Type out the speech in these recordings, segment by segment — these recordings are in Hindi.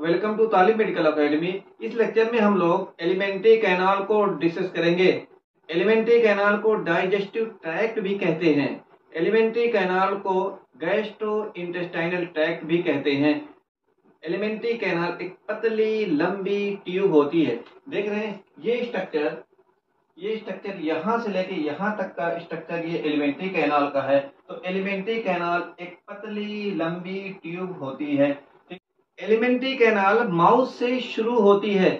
Welcome to Talib medical academy. इस लेक्चर में हम लोग एलिमेंट्री कैनाल को डिस्कस करेंगे। एलिमेंट्री कैनाल को डाइजेस्टिव ट्रैक्ट भी कहते हैं। एलिमेंट्री कैनाल को गैस्ट्रो इंटेस्टाइनल ट्रैक्ट भी कहते हैं। एलिमेंट्री कैनाल एक पतली लंबी ट्यूब होती है। देख रहे हैं ये स्ट्रक्चर यहाँ से लेके यहाँ तक का स्ट्रक्चर ये एलिमेंट्री कैनाल का है। तो एलिमेंट्री कैनाल एक पतली लंबी ट्यूब होती है। एलिमेंट्री कैनाल माउथ से शुरू होती है।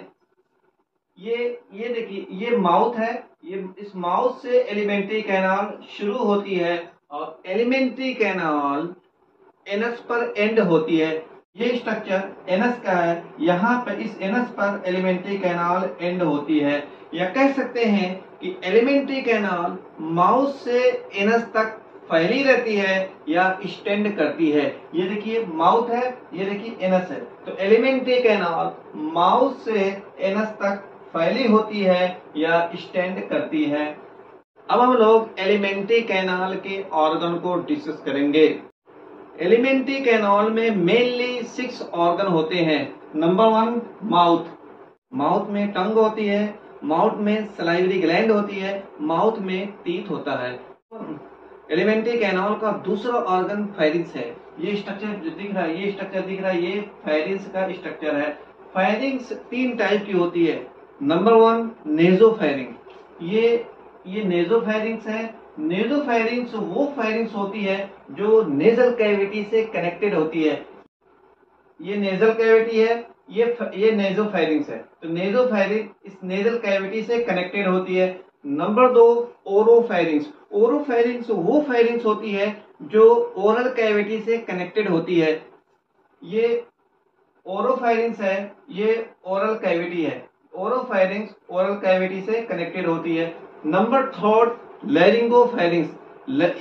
ये देखिए, ये माउथ है। ये इस माउथ से एलिमेंट्री कैनाल शुरू होती है और एलिमेंट्री कैनाल एनस पर एंड होती है। ये स्ट्रक्चर एनस का है। यहाँ पर इस एनस पर एलिमेंट्री कैनाल एंड होती है। या कह सकते हैं कि एलिमेंट्री कैनाल माउथ से एनस तक फैली रहती है या स्टैंड करती है। ये देखिए माउथ है, ये देखिए एनस है। तो एलिमेंट्री कैनाल माउथ से एनस तक फैली होती है या स्टैंड करती है। अब हम लोग एलिमेंट्री कैनाल के ऑर्गन को डिस्कस करेंगे। एलिमेंट्री कैनाल में मेनली 6 ऑर्गन होते हैं। Number 1 mouth. माउथ में टंग होती है, माउथ में सलाइवरी ग्लैंड होती है, माउथ में टीथ होता है। एलिमेंट्री कैनाल का दूसरा ऑर्गन फेरिंक्स है। ये स्ट्रक्चर जो दिख रहा है, ये स्ट्रक्चर दिख रहा है, ये फेरिंक्स का स्ट्रक्चर है। फेरिंक्स 3 टाइप की होती है। Number 1 nasopharynx. ये नेजोफेरिंक्स है। नेजोफेरिंक्स वो फेरिंक्स होती है जो नेजल कैविटी से कनेक्टेड होती है। ये नेजल कैविटी है, ये नेजोफेरिंक्स है। तो नेजोफेरिंक्स इस नेजल कैविटी से कनेक्टेड होती है। नंबर 2 ओरोफेरिंक्स। ओरोफेरिंक्स वो फेरिंक्स होती है जो ओरल कैविटी से कनेक्टेड होती है। ये ओरोफेरिंक्स है, ये ओरल कैविटी है। ओरोफेरिंक्स ओरल कैविटी से कनेक्टेड होती है। Number 3 laryngopharynx.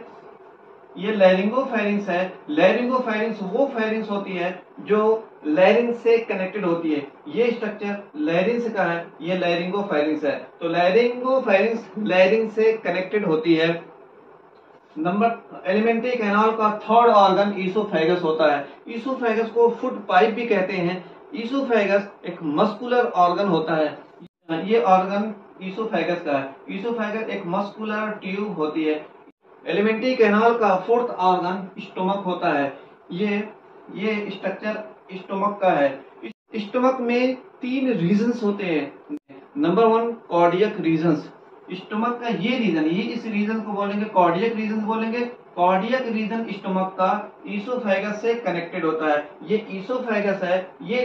ये लैरिंगोफेरिंक्स है। लैरिंगोफेरिंक्स वो फेरिंक्स होती है जो लैरिंग से कनेक्टेड होती है। ये स्ट्रक्चर लैरिंग्स का है, ये लैरिंगोफेरिंक्स है। तो लैरिंगोफेरिंक्स लैरिंग से कनेक्टेड होती है। एलिमेंट्री कैनाल का थर्ड ऑर्गन ईसोफेगस होता है। ईसोफेगस को फूड पाइप भी कहते हैं। ईसोफेगस एक मस्कुलर ऑर्गन होता है। ये ऑर्गन ईसोफेगस का है। ईसोफेगस एक मस्कुलर ट्यूब होती है। एलिमेंट्री कैनाल का फोर्थ ऑर्गन स्टोमक होता है। ये स्ट्रक्चर स्टोमक का है। स्टोमक में 3 रीजन्स होते हैं। Number 1 cardiac regions. स्टोमक का ये रीजन, ये इस रीजन को बोलेंगे कार्डियक रीजन बोलेंगे। कार्डियक रीजन स्टोमक का ईसोफेगस से कनेक्टेड होता है। ये ईसोफेगस है, ये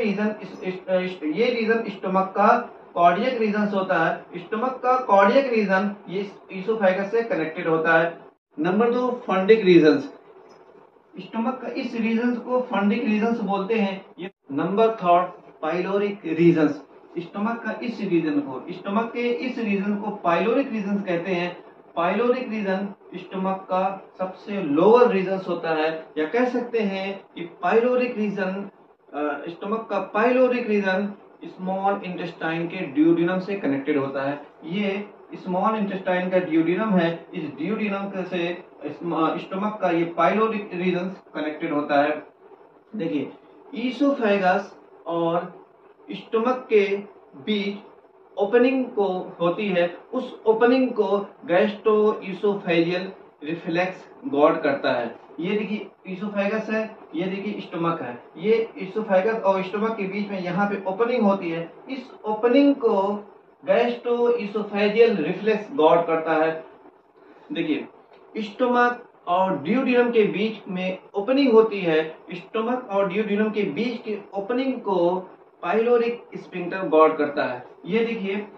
रीजन स्टोमक का कार्डियक रीजन होता है। स्टोमक का कार्डियक रीजन ये ईसोफेगस से कनेक्टेड होता है। Number 2 fundic regions. स्टोमक का इस रीजन को फंडिक रीजन्स बोलते हैं। ये नंबर 3 पाइलोरिक रीजन्स। स्टोमक के इस रीजन को पाइलोरिक रीजन कहते हैं। पाइलोरिक रीजन स्टोमक का सबसे लोअर रीजन होता है। या कह सकते हैं कि पाइलोरिक रीजन स्टोमक का पाइलोरिक रीजन स्मॉल इंटेस्टाइन के ड्यूडेनम से कनेक्टेड होता है। ये स्मॉल इंटेस्टाइन का ड्यूडेनम है। इस ड्यूडेनम से स्टोमक का ये पाइलोरिक रीजन कनेक्टेड होता है। देखिए, ईसोफेगस और स्टोमक के बीच ओपनिंग को होती है। उस ओपनिंग को गैस्ट्रोइसोफेजियल रिफ्लेक्स गार्ड करता है। ये देखिए ईसोफेगस है, ये देखिए स्टोमक है। ये ईसोफेगस और स्टोमक के बीच में यहाँ पे ओपनिंग होती है। इस ओपनिंग को गैस्ट्रोइसोफेजियल रिफ्लेक्स गार्ड करता है। देखिए, स्टोमक और ड्यूडेनम के बीच में ओपनिंग होती है। स्टोमक और ड्यूडेनम के बीच की ओपनिंग को पाइलोरिक स्फिंक्टर गार्ड करता है। ये देखिए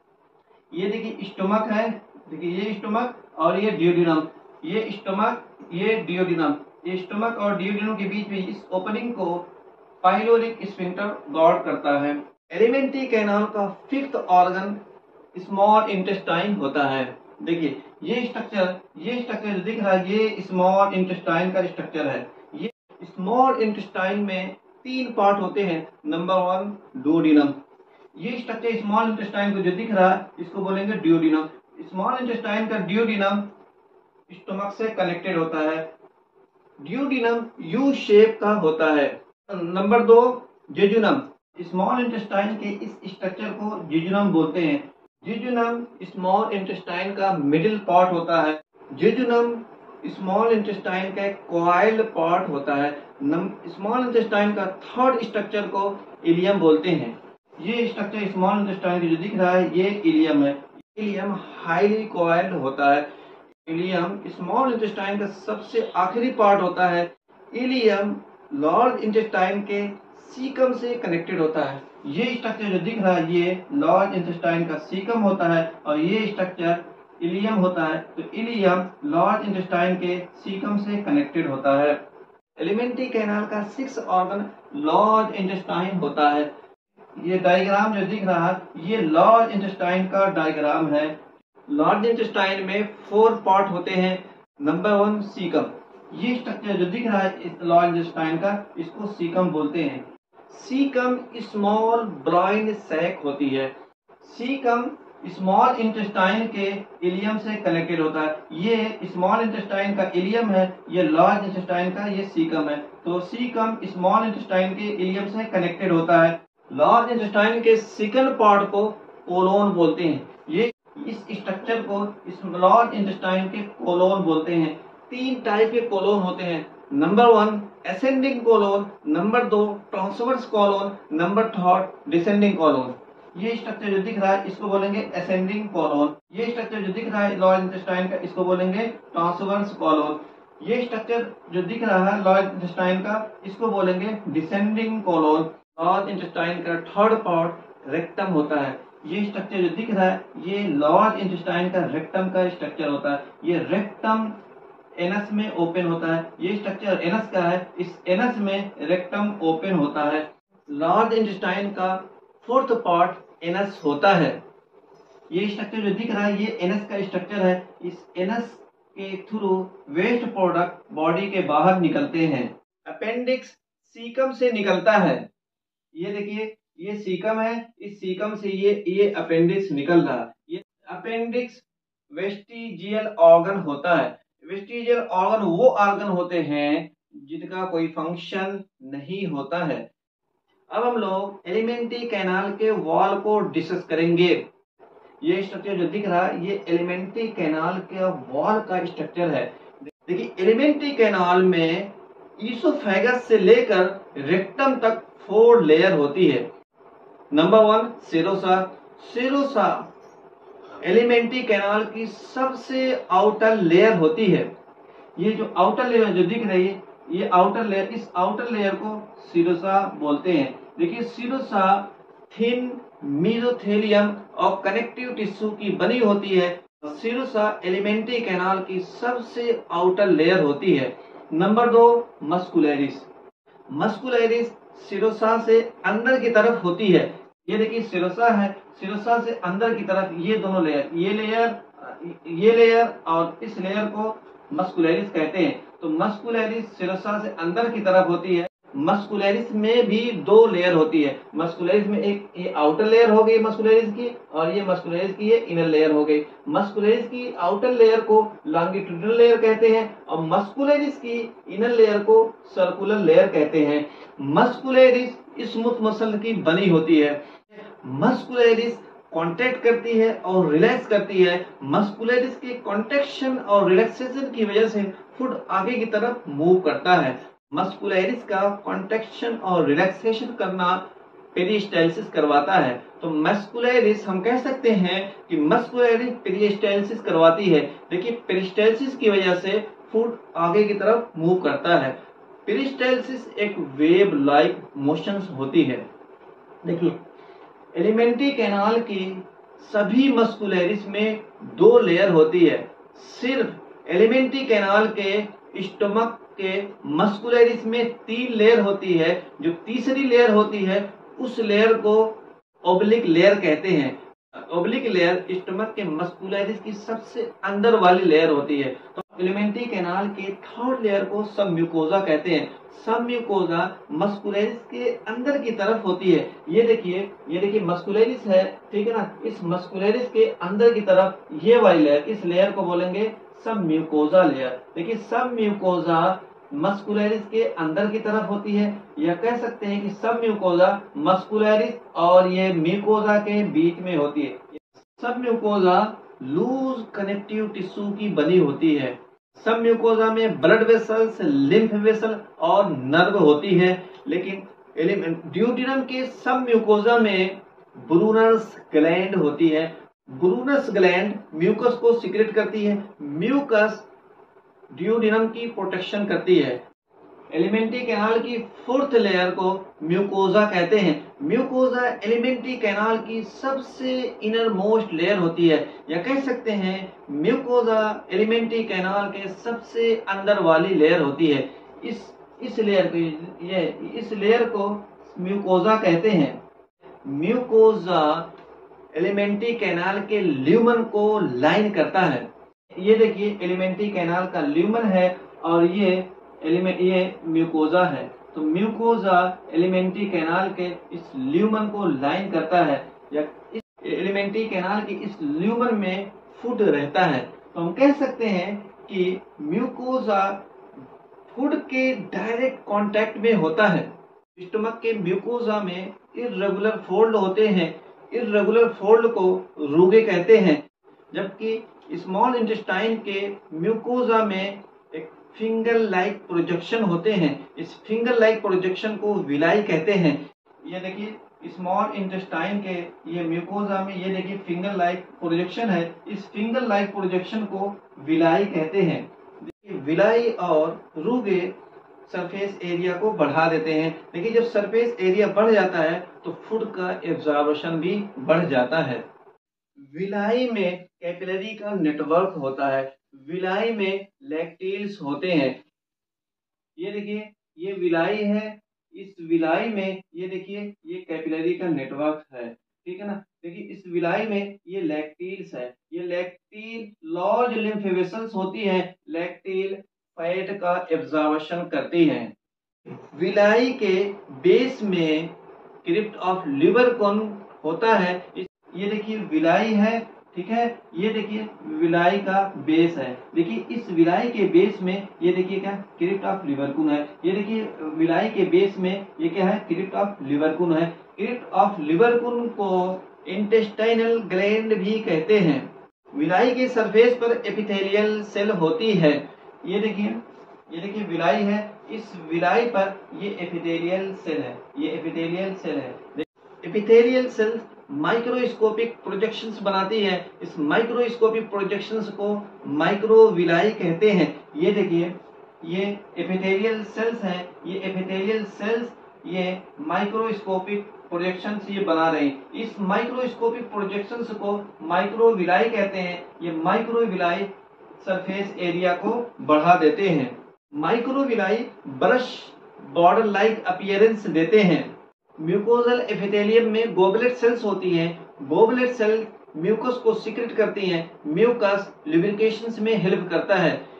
स्टोमक है। देखिए ये स्टोमक और ये ड्यूडेनम। ये स्टोमक, ये ड्यूडेनम। ये स्टोमक और ड्यूडेनम के बीच में इस ओपनिंग को पाइलोरिक स्फिंक्टर गार्ड करता है। एलिमेंट्री कैनाल का 5th ऑर्गन स्मॉल इंटेस्टाइन होता है। देखिए ये स्ट्रक्चर जो दिख रहा है, ये स्मॉल इंटेस्टाइन का स्ट्रक्चर है। ये स्मॉल इंटेस्टाइन में 3 पार्ट होते हैं। Number 1 duodenum. ये स्ट्रक्चर स्मॉल इंटेस्टाइन को जो दिख रहा है इसको बोलेंगे डुओडेनम। स्मॉल इंटेस्टाइन का डुओडेनम स्टोमक से कनेक्टेड होता है। डुओडेनम यू शेप का होता है। नंबर 2 जेजुनम, स्मॉल इंटेस्टाइन के इस स्ट्रक्चर को जेजुनम बोलते हैं। जेजुनम स्मॉल इंटेस्टाइन का मिडिल पार्ट होता है। जेजुनम स्मॉल इंटेस्टाइन का एक कॉइल्ड पार्ट होता है। स्मॉल इंटेस्टाइन का थर्ड स्ट्रक्चर को इलियम बोलते हैं। ये स्ट्रक्चर स्मॉल इंटेस्टाइन जो दिख रहा है ये इलियम है। इलियम हाईली कॉइल्ड होता है। इलियम स्मॉल इंटेस्टाइन का सबसे आखिरी पार्ट होता है। इलियम लार्ज इंटेस्टाइन के सीकम से कनेक्टेड होता है। ये स्ट्रक्चर जो दिख रहा है ये लार्ज इंटेस्टाइन का सीकम होता है और ये स्ट्रक्चर इलियम होता है। तो इलियम लार्ज इंटेस्टाइन के सीकम से कनेक्टेड होता है। एलिमेंट्री कैनाल का 6 ऑर्गन लार्ज इंटेस्टाइन होता है। ये डायग्राम जो दिख रहा है ये लार्ज इंटेस्टाइन का डायग्राम है। लार्ज इंटेस्टाइन में 4 पार्ट होते हैं। नंबर 1 सीकम, ये स्ट्रक्चर जो दिख रहा है इस लार्ज इंटेस्टाइन का इसको सीकम बोलते हैं। सीकम स्मॉल ब्राइन सैक होती है। सीकम स्मॉल इंटेस्टाइन के इलियम से कनेक्टेड होता है। ये स्मॉल इंटेस्टाइन का इलियम है, ये लार्ज इंटेस्टाइन का ये सीकम है। तो सीकम स्मॉल इंटेस्टाइन के इलियम से कनेक्टेड होता है। लार्ज इंटेस्टाइन के सेकंड पार्ट को कोलोन बोलते हैं। ये इस स्ट्रक्चर को लार्ज इंटेस्टाइन के कोलोन बोलते हैं। 3 टाइप के कोलोन होते हैं। Number 1 ascending colon, number 2 transverse colon, number 3 descending colon. ये स्ट्रक्चर जो दिख रहा है इसको बोलेंगे असेंडिंग कोलोन। ये स्ट्रक्चर जो दिख रहा है लार्ज इंटेस्टाइन का इसको बोलेंगे ट्रांसवर्स कोलोन। ये स्ट्रक्चर जो दिख रहा है लार्ज इंटेस्टाइन का इसको बोलेंगे डिसेंडिंग कोलोन। लार्ज इंटेस्टाइन का थर्ड पार्ट रेक्टम होता है। ये स्ट्रक्चर जो दिख रहा है ये लार्ज इंटेस्टाइन का रेक्टम का स्ट्रक्चर होता है। ये रेक्टम एनस में ओपन होता है। ये स्ट्रक्चर एनस का है, इस एनस में रेक्टम ओपन होता है। लार्ज इंटेस्टाइन का 4th पार्ट एनस होता है। ये स्ट्रक्चर जो दिख रहा है ये एनस का स्ट्रक्चर है। इस एनस के थ्रू वेस्ट प्रोडक्ट बॉडी के बाहर निकलते हैं। अपेंडिक्स सीकम से निकलता है। ये देखिए ये सीकम है, इस सीकम से ये अपेंडिक्स निकल रहा है। ये अपेंडिक्स वेस्टिजियल ऑर्गन होता है। वेस्टिजियल ऑर्गन वो ऑर्गन होते हैं जिनका कोई फंक्शन नहीं होता है। अब हम लोग एलिमेंट्री कैनाल के वॉल को डिस्कस करेंगे। ये स्ट्रक्चर जो दिख रहा है ये एलिमेंट्री कैनाल के वॉल का स्ट्रक्चर है। देखिए एलिमेंट्री कैनाल में ईसोफेगस से लेकर रेक्टम तक 4 लेयर होती है। Number 1 serosa. Serosa alimentary canal की सबसे आउटर लेयर होती है। ये जो आउटर लेयर जो दिख रही है ये आउटर लेयर, इस आउटर लेयर को सीरोसा बोलते हैं। देखिए सीरोसा थिन मेसोथेलियम और कनेक्टिव टिश्यू की बनी होती है। सीरोसा एलिमेंट्री कैनाल की सबसे आउटर लेयर होती है। Number 2 muscularis. मस्कुलरिस सीरोसा से अंदर की तरफ होती है। ये देखिए सीरोसा है, सीरोसा से अंदर की तरफ ये दोनों लेयर, ये लेयर और इस लेयर को मस्कुलरिस कहते हैं। तो मस्कुलरिस सीरोसा से अंदर की तरफ होती है। मस्कुलरिस में भी 2 लेयर होती है। मस्कुलरिस में एक ये आउटर लेयर हो गई मस्कुलरिस की और ये मस्कुलरिस की ये इनर लेयर हो गई। मस्कुलरिस की आउटर लेयर को लॉन्गिट्यूडिनल लेयर कहते हैं और मस्कुलरिस की इनर लेयर को सर्कुलर लेयर कहते हैं। मस्कुलरिस स्मूथ मसल की बनी होती है। मस्कुलरिस कॉन्ट्रैक्ट करती है और रिलैक्स करती है। मस्कुलरिस के कॉन्ट्रैक्शन और रिलैक्सेशन की वजह से फूड आगे की तरफ मूव करता है। मस्कुलरिस का कॉन्ट्रैक्शन और रिलैक्सेशन करना पेरिस्टाल्सिस करवाता है। तो मस्कुलरिस हम कह सकते हैं कि मस्कुलरिस पेरिस्टाल्सिस करवाती है। देखिए पेरिस्टाल्सिस की वजह से फूड आगे की तरफ मूव करता है। पेरिस्टाल्सिस एक वेव लाइक मोशंस होती है। देखिए एलिमेंट्री कैनाल की सभी मस्कुलरिस में 2 लेयर होती है। सिर्फ एलिमेंट्री कैनाल के स्टमक के मस्कुलरिस में 3 लेयर होती है। जो तीसरी लेयर होती है उस लेयर को ओब्लिक लेयर कहते हैं। ओब्लिक लेयर स्टमक के मस्कुलरिस की सबसे अंदर वाली लेयर होती है। तो एलिमेंट्री कैनाल के 3rd लेयर को सब म्यूकोजा कहते हैं। सब म्यूकोजा मस्कुलरिस के अंदर की तरफ होती है। ये देखिए मस्कुलरिस है, ठीक है ना। इस मस्कुलरिस के अंदर की तरफ ये वाली लेयर, इस लेयर को बोलेंगे सब म्यूकोजा लेयर। देखिए सब म्यूकोजा मस्कुलरिस के अंदर की तरफ होती है, या कह सकते हैं कि सब म्यूकोजा मस्कुलरिस और ये म्यूकोजा के बीच में होती है। सब म्यूकोजा लूज कनेक्टिव टिश्यू की बनी होती है। सब म्यूकोजा में ब्लड वेसल्स, लिम्फ वेसल और नर्व होती है, लेकिन ड्यूodenum के सब म्यूकोजा में ब्रूनर्स ग्लैंड होती है। ब्रूनस ग्लैंड म्यूकस को सिक्रेट करती है। म्यूकस ड्यूodenum की प्रोटेक्शन करती है। एलिमेंट्री कैनाल की फोर्थ लेयर को म्यूकोजा कहते हैं। म्यूकोजा एलिमेंट्री कैनाल की सबसे इनर मोस्ट लेयर होती है, या कह सकते हैं म्यूकोजा एलिमेंट्री कैनाल के सबसे अंदर वाली लेयर होती है। इस लेयर को म्यूकोजा कहते हैं। म्यूकोजा एलिमेंट्री कैनाल के ल्यूमन को लाइन करता है। ये देखिए एलिमेंट्री कैनाल का ल्यूमन है और ये म्यूकोजा है। तो म्यूकोजा एलिमेंट्री कैनाल के इस ल्यूमन को लाइन करता है, या इस एलिमेंट्री कैनाल के इस ल्यूमन में फूड रहता है। तो हम कह सकते हैं कि म्यूकोजा फूड के डायरेक्ट कांटेक्ट में होता है। स्टमक के म्यूकोजा में इर्रेगुलर फोल्ड होते हैं। इर्रेगुलर फोल्ड को रूगे कहते हैं, जबकि स्मॉल इंटेस्टाइन के म्यूकोजा में एक फिंगर लाइक प्रोजेक्शन होते हैं। इस फिंगर लाइक प्रोजेक्शन को विलाई कहते हैं। ये देखिए स्मॉल इंटेस्टाइन के ये म्यूकोजा में ये देखिए फिंगर लाइक प्रोजेक्शन है। इस फिंगर लाइक प्रोजेक्शन को विलाई कहते हैं। देखिए विलाई और रूगे सरफेस एरिया को बढ़ा देते हैं। देखिए जब सरफेस एरिया बढ़ जाता है तो फूड का एब्जॉर्प्शन भी बढ़ जाता है। विलाई में कैपिलरी का नेटवर्क होता है। विलाई में लैक्टिल्स होते हैं। ये देखिए ये विलाई है। इस विलाई में ये देखिए ये कैपिलरी का नेटवर्क है, ठीक है ना। देखिए इस विलाई में ये लैक्टिल्स है। ये लैक्टिल लार्ज लिम्फ वेसल्स होती है। लैक्टिल फैट का एब्जॉर्प्शन करती है। विलाई के बेस में क्रिप्ट ऑफ लिबरकुन होता है। ये देखिए विलाई है, ठीक है। ये देखिए विलाई का बेस है। देखिए इस विलाई के बेस में ये देखिए क्या क्रिप्ट ऑफ लिबरकुन है। ये देखिए विलाई के बेस में ये क्या है क्रिप्ट ऑफ लिबरकुन है। क्रिप्ट ऑफ लिबरकुन को इंटेस्टाइनल ग्लैंड भी कहते हैं। विलाई के सरफेस पर एपिथेलियल सेल होती है। ये देखिए विलाई है। इस विलाई पर ये एपिथेलियल सेल है। ये एपिथेलियल सेल है। एपिथेलियल सेल माइक्रोस्कोपिक प्रोजेक्शंस बनाती है। इस माइक्रोस्कोपिक प्रोजेक्शंस को माइक्रोविलाई कहते हैं। ये देखिए ये एपिथेलियल सेल्स हैं। ये एपिथेलियल सेल्स ये माइक्रोस्कोपिक प्रोजेक्शंस ये बना रहे हैं। इस माइक्रोस्कोपिक प्रोजेक्शंस को माइक्रोविलाई कहते हैं। ये माइक्रोविलाई सरफेस एरिया को बढ़ा देते हैं। Microvilli brush border like appearance देते हैं। म्यूकोजल एपिथेलियम में गोबलेट सेल्स होती हैं। गोबलेट सेल म्यूकस को सिक्रेट करती हैं। म्यूकस लुब्रिकेशंस में हेल्प करता है।